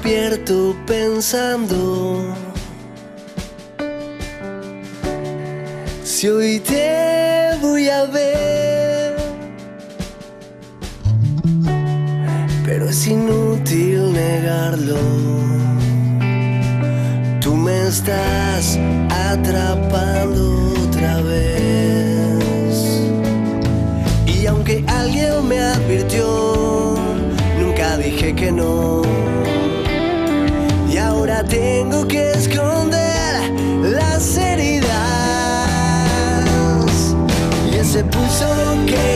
despierto pensando si hoy te voy a ver, pero es inútil negarlo. Tú me estás atrapando otra vez. Y aunque alguien me advirtió, nunca dije que no. Y ahora tengo que esconder las heridas y ese pulso que